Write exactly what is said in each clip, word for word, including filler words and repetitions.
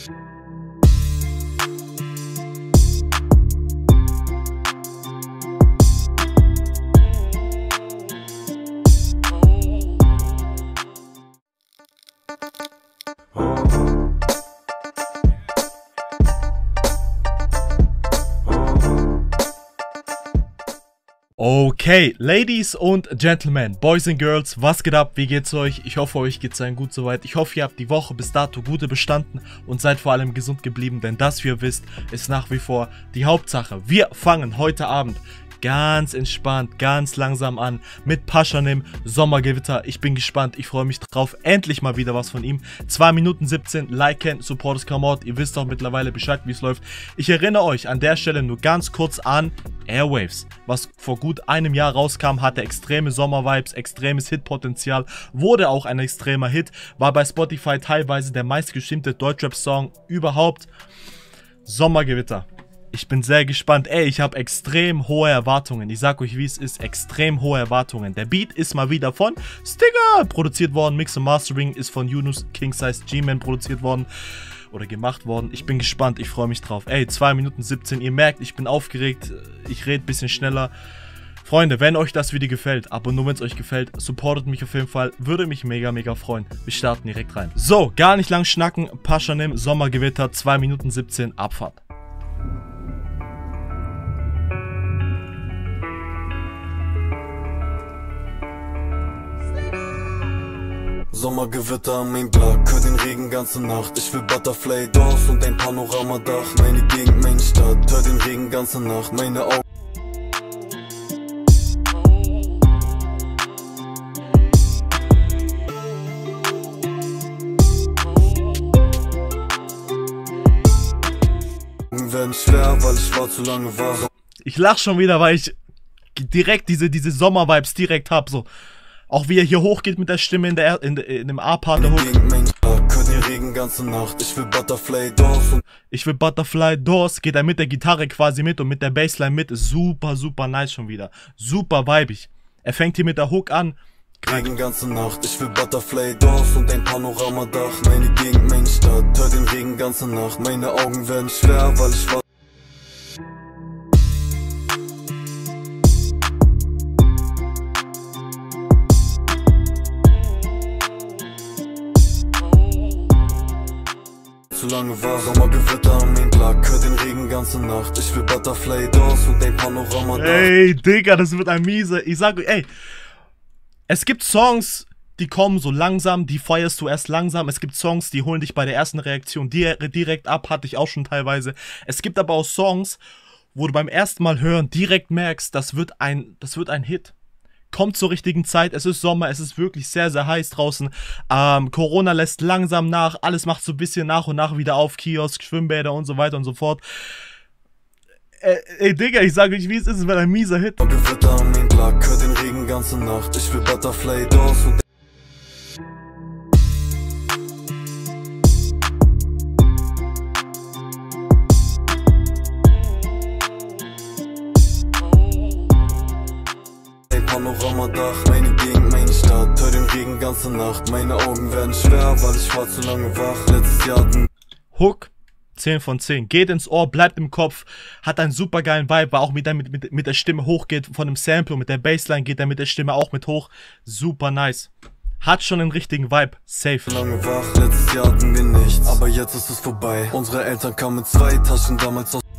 Okay, Ladies und Gentlemen, Boys and Girls, was geht ab? Wie geht's euch? Ich hoffe, euch geht's allen gut soweit. Ich hoffe, ihr habt die Woche bis dato gut bestanden und seid vor allem gesund geblieben, denn das, wie ihr wisst, ist nach wie vor die Hauptsache. Wir fangen heute Abend ganz entspannt, ganz langsam an mit Pashanim, Sommergewitter. Ich bin gespannt, ich freue mich drauf. Endlich mal wieder was von ihm. zwei Minuten siebzehn, liken, support is come out. Ihr wisst doch mittlerweile Bescheid, wie es läuft. Ich erinnere euch an der Stelle nur ganz kurz an Airwaves, was vor gut einem Jahr rauskam, hatte extreme Sommervibes, extremes Hitpotenzial, wurde auch ein extremer Hit, war bei Spotify teilweise der meistgestimmte Deutschrap-Song überhaupt. Sommergewitter. Ich bin sehr gespannt. Ey, ich habe extrem hohe Erwartungen. Ich sag euch, wie es ist. Extrem hohe Erwartungen. Der Beat ist mal wieder von Stigger produziert worden. Mix und Mastering ist von Yunus King Size G-Man produziert worden. Oder gemacht worden. Ich bin gespannt. Ich freue mich drauf. Ey, zwei Minuten siebzehn. Ihr merkt, ich bin aufgeregt. Ich rede ein bisschen schneller. Freunde, wenn euch das Video gefällt, aber nur wenn es euch gefällt, supportet mich auf jeden Fall. Würde mich mega, mega freuen. Wir starten direkt rein. So, gar nicht lang schnacken. Pashanim, Sommergewitter, zwei Minuten siebzehn, Abfahrt. Sommergewitter am Mainblock, hör den Regen ganze Nacht. Ich will Butterfly Doors und ein Panoramadach. Meine Gegend, meine Stadt, hör den Regen ganze Nacht. Meine Augen. Werden schwer, weil ich war zu lange wach. Ich lach schon wieder, weil ich direkt diese, diese Sommervibes direkt hab, so. Auch wie er hier hochgeht mit der Stimme in, der, in, in dem A-Part der Hook. Ich will Butterfly Doors. Ich will Butterfly Doors. Geht er mit der Gitarre quasi mit und mit der Bassline mit. Super, super nice schon wieder. Super weibig. Er fängt hier mit der Hook an. Regen ganze Nacht. Ich will Butterfly Doors und ein Panoramadach. Meine Gegend, meine Stadt. Hör den Regen ganze Nacht. Meine Augen werden schwer, weil ich war. Zu lange war Sommergewitter am Mainblock, hör den Regen ganze Nacht. Ich will Butterfly Doors und ein Panorama. Ey, Digga, das wird ein mieser. Ich sag euch, ey, es gibt Songs, die kommen so langsam, die feierst du erst langsam. Es gibt Songs, die holen dich bei der ersten Reaktion direkt ab, hatte ich auch schon teilweise. Es gibt aber auch Songs, wo du beim ersten Mal hören direkt merkst, das wird ein, das wird ein Hit. Kommt zur richtigen Zeit, es ist Sommer, es ist wirklich sehr, sehr heiß draußen. Ähm, Corona lässt langsam nach, alles macht so ein bisschen nach und nach wieder auf, Kiosk, Schwimmbäder und so weiter und so fort. Äh, ey, Digga, ich sage euch, wie es ist, es wird ein mieser Hit. Gewitter am Mainblock, hör den Regen ganze Nacht. Ich will Butterfly Doors und Panoramadach, meine Gegend, meine Stadt, hör den Regen ganze Nacht. Meine Augen werden schwer, weil ich war zu lange wach. Letztes Jahr hatten Hook, zehn von zehn. Geht ins Ohr, bleibt im Kopf, hat einen super geilen Vibe, war auch mit der, mit, mit, mit der Stimme hochgeht von dem Sample und mit der Bassline geht er mit der Stimme auch mit hoch. Super nice. Hat schon einen richtigen Vibe. Safe. Lange wach, letztes Jahr hatten wir nichts, aber jetzt ist es vorbei. Unsere Eltern kamen mit zwei Taschen damals aus.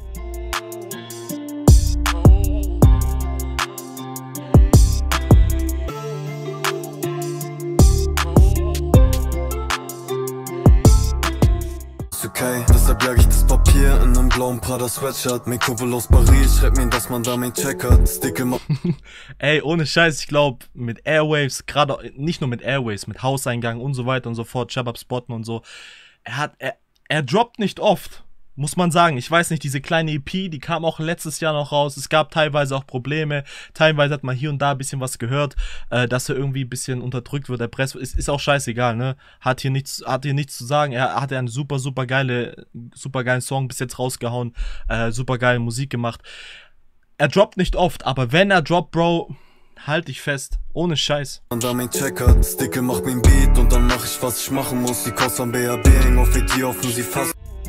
Okay, deshalb jag ich das Papier in einem blauen Prada Sweatshirt. Mein Kumpel aus Paris schreibt mir, dass man da mein Check hat. Stick immer. Ey, ohne Scheiß, ich glaube mit Airwaves, gerade nicht nur mit Airwaves, mit Hauseingang und so weiter und so fort, Shabab spotten und so. Er hat, er, er droppt nicht oft, muss man sagen. Ich weiß nicht, diese kleine E P, die kam auch letztes Jahr noch raus. Es gab teilweise auch Probleme. Teilweise hat man hier und da ein bisschen was gehört, äh, dass er irgendwie ein bisschen unterdrückt wird, erpresst wird. Ist, ist auch scheißegal, ne? Hat hier nichts, hat hier nichts zu sagen. Er hatte einen super, super geile, super geilen Song bis jetzt rausgehauen. Äh, super geile Musik gemacht. Er droppt nicht oft, aber wenn er droppt, Bro, halt dich fest. Ohne Scheiß. Und da mein Check hat, Sticke macht mein Beat und dann mach ich, was ich machen muss. Die Kost am B A B, häng auf E T offen, sie fast.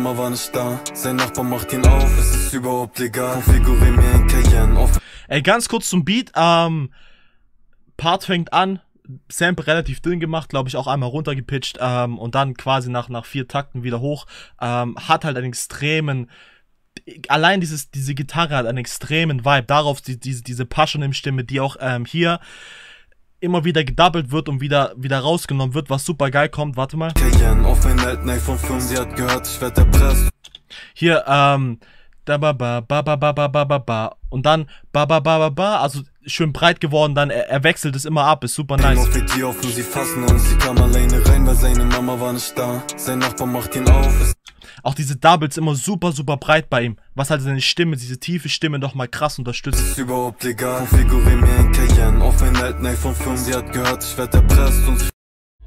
Mama war nicht da. Sein Nachbar macht ihn auf, es ist überhaupt egal. Konfigurier mir ein Cayenne auf. Ey, ganz kurz zum Beat, ähm, Part fängt an, Sample relativ dünn gemacht, glaube ich, auch einmal runtergepitcht, ähm, und dann quasi nach, nach vier Takten wieder hoch, ähm, hat halt einen extremen, allein dieses, diese Gitarre hat einen extremen Vibe, darauf die, diese, diese Passion-Stimme, die auch ähm, hier immer wieder gedoubled wird und wieder, wieder rausgenommen wird, was super geil kommt, warte mal. Cayenne auf einen alten iPhone fünf, sie hat gehört, ich werd erpresst. Hier, ähm, da ba ba ba ba ba ba ba ba ba und dann ba ba ba ba ba, also schön breit geworden, dann er, er wechselt es immer ab, ist super nice. Auf die auf und sie fassen uns, sie kam alleine rein, weil seine Mama war nicht da. Sein Nachbar macht ihn auf. Auch diese Doubles immer super, super breit bei ihm, was halt seine Stimme, diese tiefe Stimme noch mal krass unterstützt. Ist überhaupt egal, konfigurier mir ein Cayenne auf einen alten iPhone fünf, sie hat gehört, ich werd erpresst und sie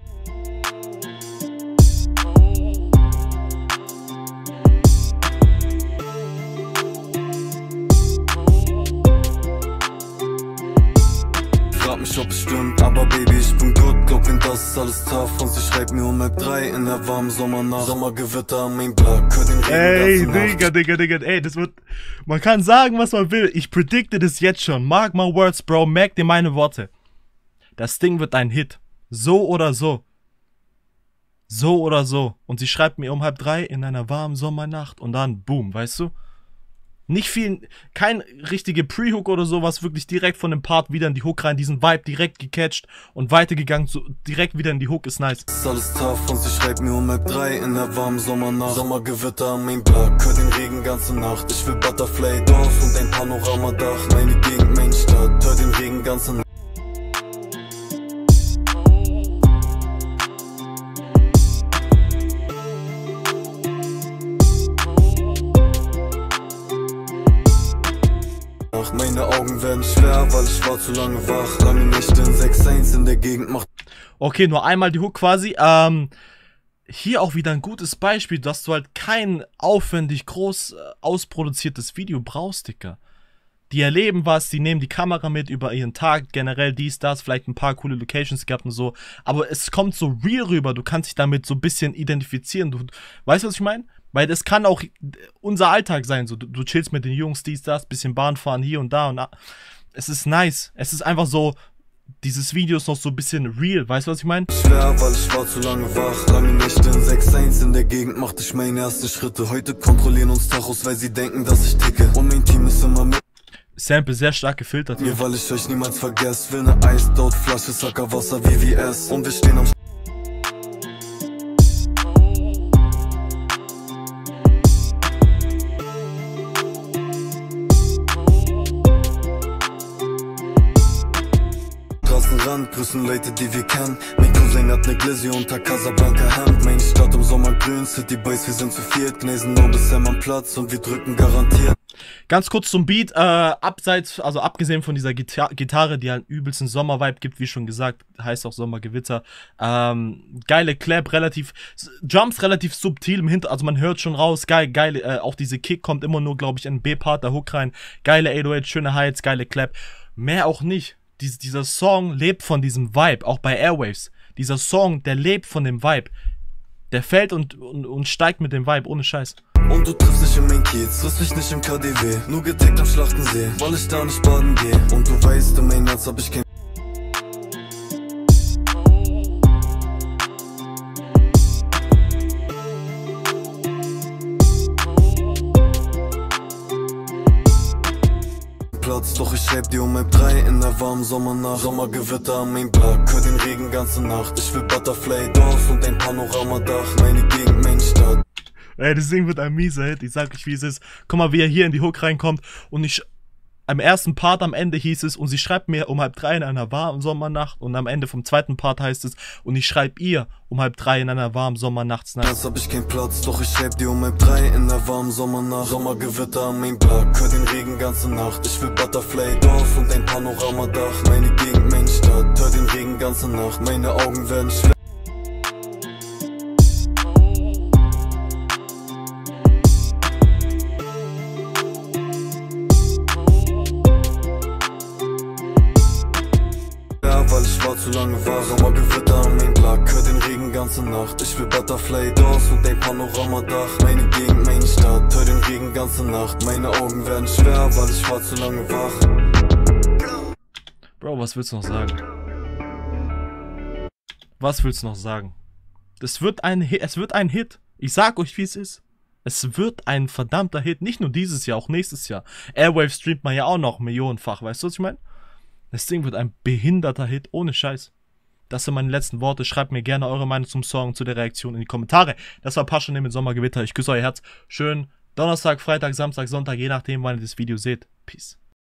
mich, ob es stimmt, aber Baby, ich bin gut, glaub mir, das ist alles tough. Und sie schreibt mir um halb drei in der warmen Sommernacht. Sommergewitter am Mainblock, hör den Regen. Ey, Digga, Digga, Digga, ey, das wird, man kann sagen, was man will, ich predikte das jetzt schon, mark my words, Bro, merk dir meine Worte. Das Ding wird ein Hit, so oder so. So oder so. Und sie schreibt mir um halb drei in einer warmen Sommernacht und dann, boom, weißt du? Nicht viel, kein richtige Pre-Hook oder sowas, wirklich direkt von dem Part wieder in die Hook rein, diesen Vibe direkt gecatcht und weitergegangen, so direkt wieder in die Hook, ist nice. Ist alles tough und sie schreibt mir um halb drei in der warmen Sommernacht. Sommergewitter am Mainblock, hör den Regen ganze Nacht. Ich will Butterfly Dorf und ein Panoramadach. Meine Gegend, Mainstadt, hör den Regen ganze Nacht. Meine Augen werden schwer, weil ich war zu lange wach. Lange Nächte in sechs eins in der Gegend macht. Okay, nur einmal die Hook quasi. Ähm, hier auch wieder ein gutes Beispiel, dass du halt kein aufwendig groß äh, ausproduziertes Video brauchst, Dicker. Die erleben was, die nehmen die Kamera mit über ihren Tag, generell dies, das, vielleicht ein paar coole Locations gehabt und so. Aber es kommt so real rüber, du kannst dich damit so ein bisschen identifizieren. Du, weißt du, was ich meine? Weil das kann auch unser Alltag sein, so du, du chillst mit den Jungs, dies, das, bisschen Bahn fahren hier und da und da. Es ist nice. Es ist einfach so, dieses Video ist noch so ein bisschen real, weißt du, was ich meine? Schwer, weil ich war zu lange wach. Lange Nächte in sechs eins in der Gegend machte ich meine ersten Schritte. Heute kontrollieren uns Tachos, weil sie denken, dass ich ticke. Und mein Team ist immer mit Sample sehr stark gefiltert. mir, weil ich euch niemals vergesse. Will ne Eisdot-Flasche, Sackerwasser, W W S. Und wir stehen am Rand, grüßen Leute, die wir kennen. Mein Cousin hat ne Glizzy unter Casablanca Hemd. Meine Stadt im Sommer grün, City Boys, wir sind zu viert. Gnesen noch bis am Platz und wir drücken garantiert. Ganz kurz zum Beat, äh, abseits, also abgesehen von dieser Gita Gitarre, die halt übelsten Sommervibe gibt, wie schon gesagt, heißt auch Sommergewitter. Ähm, geile Clap, relativ, Jumps relativ subtil im Hinter, also man hört schon raus, geil, geile, äh, auch diese Kick kommt immer nur, glaube ich, in den B-Part, der Hook rein. Geile acht null acht, schöne Highs, geile Clap. Mehr auch nicht. Dies, dieser Song lebt von diesem Vibe, auch bei Airwaves. Dieser Song, der lebt von dem Vibe. Der fällt und, und, und steigt mit dem Vibe, ohne Scheiß. Und du triffst dich in mein Kiez, triffst mich nicht im K D W. Nur getaggt am Schlachtensee, weil ich da nicht baden gehe. Und du weißt, in mein Herz hab ich kein Platz, doch ich schreib dir um halb drei in der warmen Sommernacht. Sommergewitter am Mainblock, hör den Regen ganze Nacht. Ich will Butterfly Dorf und ein Panoramadach. Meine Gegend, Mainstadt. Ey, das Ding wird ein mieser Hit, ich sag euch, wie es ist. Guck mal, wie er hier in die Hook reinkommt und ich, am ersten Part am Ende hieß es, und sie schreibt mir um halb drei in einer warmen Sommernacht, und am Ende vom zweiten Part heißt es, und ich schreib ihr um halb drei in einer warmen Sommernachtnacht. Jetzt hab ich keinen Platz, doch ich schreib dir um halb drei in der warmen Sommernacht. Sommergewitter am Mainblock, hör den Regen ganze Nacht. Ich will Butterfly Dorf und ein Panoramadach. Meine Gegend, Mainstadt, hör den Regen ganze Nacht. Meine Augen werden schwer. Weil ich war zu lange wach. Sommergewitter am Mainblock, hör den Regen ganz ganze Nacht. Ich will Butterfly Doors und ein Panoramadach. Meine Gegend, meine Stadt, hör den Regen ganze Nacht. Meine Augen werden schwer, weil ich war zu lange wach. Bro, was willst du noch sagen? Was willst du noch sagen? Das wird ein Hit, es wird ein Hit. Ich sag euch, wie es ist. Es wird ein verdammter Hit. Nicht nur dieses Jahr, auch nächstes Jahr. Airwave streamt man ja auch noch millionenfach. Weißt du, was ich meine? Das Ding wird ein behinderter Hit, ohne Scheiß. Das sind meine letzten Worte. Schreibt mir gerne eure Meinung zum Song, zu der Reaktion in die Kommentare. Das war Pascha mit Sommergewitter. Ich küsse euer Herz. Schön Donnerstag, Freitag, Samstag, Sonntag, je nachdem, wann ihr das Video seht. Peace.